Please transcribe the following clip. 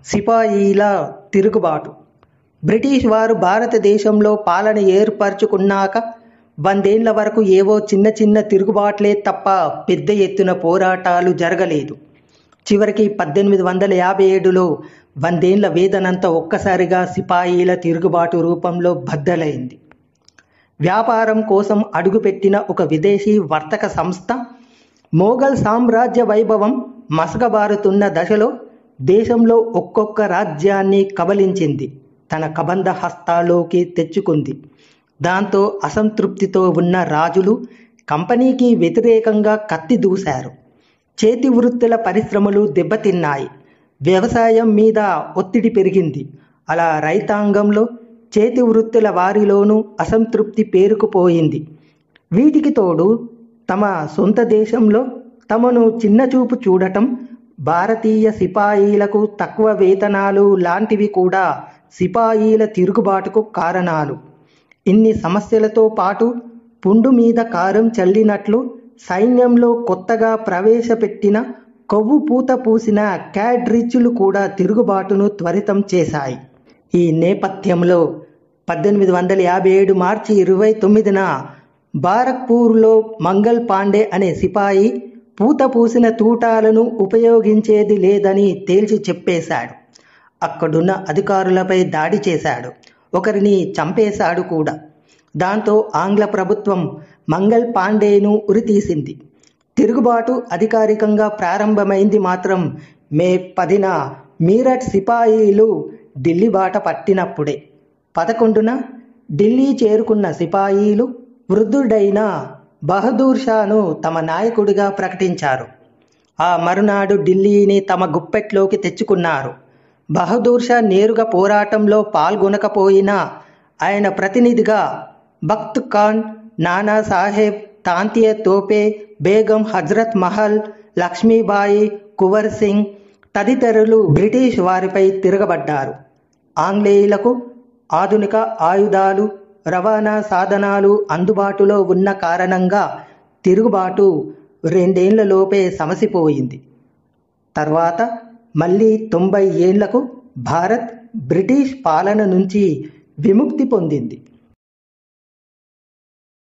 సిపాయిల తిరుగుబాటు. బ్రిటిష్ వారు భారతదేశంలో పాలన ఏర్పరచుకున్నాక 100 ఏళ్ల వరకు ఏవో చిన్న చిన్న తిరుగుబాట్లే తప్ప పెద్ద ఎత్తున పోరాటాలు జరగలేదు. చివరికి 1857లో 100 ఏళ్ల వేదనంతా ఒక్కసారిగా సిపాయిల తిరుగుబాటు రూపంలో బద్దలైంది. వ్యాపారం కోసం అడుగుపెట్టిన ఒక విదేశీ వర్తక సంస్థ మొఘల్ సామ్రాజ్య వైభవం మసకబారుతున్న దశలో దేశంలో ఒక్కొక్క రాజ్యాన్ని కబళించింది, తన కబంధ హస్తాల్లోకి తెచ్చుకుంది. దాంతో అసంతృప్తితో ఉన్న రాజులు కంపెనీకి వ్యతిరేకంగా కత్తి దూశారు. చేతి వృత్తుల పరిశ్రమలు దెబ్బతిన్నాయి. వ్యవసాయం మీద ఒత్తిడి పెరిగింది. అలా రైతాంగంలో, చేతి వృత్తుల వారిలోనూ అసంతృప్తి పేరుకుపోయింది. వీటికి తోడు తమ సొంత దేశంలో తమను చిన్నచూపు చూడటం, భారతీయ సిపాయిలకు తక్కువ వేతనాలు లాంటివి కూడా సిపాయిల తిరుగుబాటుకు కారణాలు. ఇన్ని సమస్యలతో పాటు పుండు మీద కారం చల్లినట్లు సైన్యంలో కొత్తగా ప్రవేశపెట్టిన కొవ్వు పూత పూసిన క్యాడ్రిచ్లు కూడా తిరుగుబాటును త్వరితం చేశాయి. ఈ నేపథ్యంలో 1857 మార్చి 29న బారక్పూర్లో మంగల్ పాండే అనే సిపాయి పూత పూసిన తూటాలను ఉపయోగించేది లేదని తేల్చి చెప్పేశాడు. అక్కడున్న అధికారులపై దాడి చేశాడు. ఒకరిని చంపేశాడు కూడా. దాంతో ఆంగ్ల ప్రభుత్వం మంగల్ పాండేను ఉరితీసింది. తిరుగుబాటు అధికారికంగా ప్రారంభమైంది మాత్రం మే 10న మీరట్ సిపాయిలు ఢిల్లీ బాట పట్టినప్పుడే. 11న ఢిల్లీ చేరుకున్న సిపాయిలు వృద్ధుడైన బహదూర్ షాను తమ నాయకుడిగా ప్రకటించారు. ఆ మరునాడు ఢిల్లీని తమ గుప్పెట్లోకి తెచ్చుకున్నారు. బహదూర్ షా నేరుగా పోరాటంలో పాల్గొనకపోయినా ఆయన ప్రతినిధిగా బఖ్త్ ఖాన్, నానా సాహెబ్, తాంతియా తోపే, బేగం హజ్రత్ మహల్, లక్ష్మీబాయి, కువర్ సింగ్ తదితరులు బ్రిటిష్ వారిపై తిరగబడ్డారు. ఆంగ్లేయులకు ఆధునిక ఆయుధాలు, రవాణా సాధనాలు అందుబాటులో ఉన్న కారణంగా తిరుగుబాటు 2 ఏళ్లలోపే సమసిపోయింది. తర్వాత మళ్ళీ 90 ఏళ్లకు భారత్ బ్రిటిష్ పాలన నుంచి విముక్తి పొందింది.